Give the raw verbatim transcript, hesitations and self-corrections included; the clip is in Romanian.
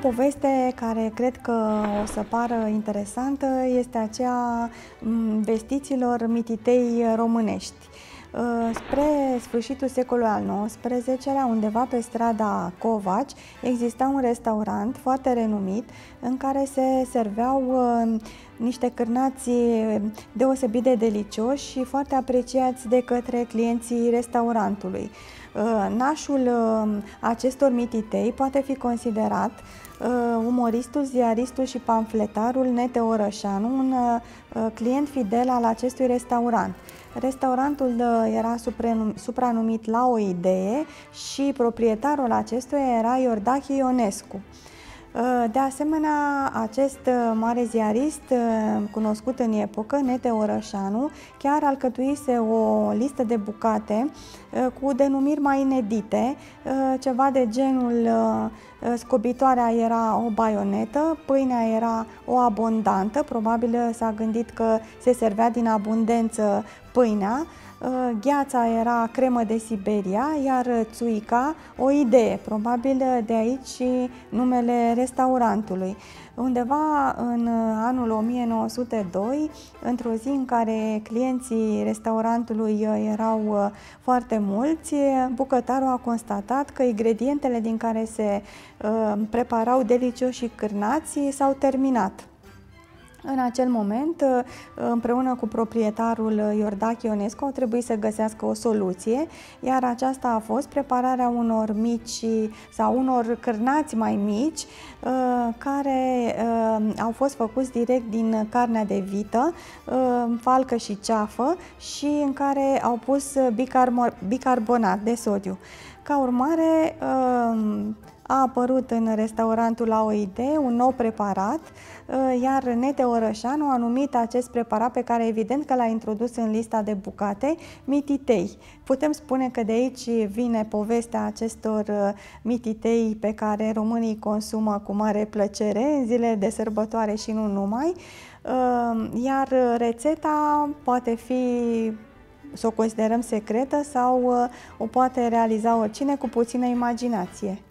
poveste care cred că o să pară interesantă este aceea vestiților mititei românești. Spre sfârșitul secolului al nouăsprezecelea, undeva pe strada Covaci, exista un restaurant foarte renumit în care se serveau niște cârnați deosebit de delicioși și foarte apreciați de către clienții restaurantului. Nașul acestor mititei poate fi considerat umoristul, ziaristul și pamfletarul Nete Orășanu, un client fidel al acestui restaurant. Restaurantul era supranumit La o Idee și proprietarul acestuia era Iordache Ionescu. De asemenea, acest mare ziarist, cunoscut în epocă, Nete Orășanu, chiar alcătuise o listă de bucate cu denumiri mai inedite, ceva de genul scobitoarea era o baionetă, pâinea era o abondantă, probabil s-a gândit că se servea din abundență pâinea, gheața era cremă de Siberia, iar țuica o idee, probabil de aici și numele restaurantului. Undeva în anul o mie nouă sute doi, într-o zi în care clienții restaurantului erau foarte mulți, bucătarul a constatat că ingredientele din care se preparau delicioși cârnați s-au terminat. În acel moment, împreună cu proprietarul Iordache Ionescu, au trebuit să găsească o soluție, iar aceasta a fost prepararea unor mici sau unor cârnați mai mici, care au fost făcuți direct din carnea de vită, falcă și ceafă, și în care au pus bicarbonat de sodiu. Ca urmare, a apărut în restaurantul La o Idee un nou preparat, iar Nete Orășanu a numit acest preparat, pe care evident că l-a introdus în lista de bucate, mititei. Putem spune că de aici vine povestea acestor mititei pe care românii consumă cu mare plăcere în zile de sărbătoare și nu numai, iar rețeta poate fi, să o considerăm secretă, sau o poate realiza oricine cu puțină imaginație.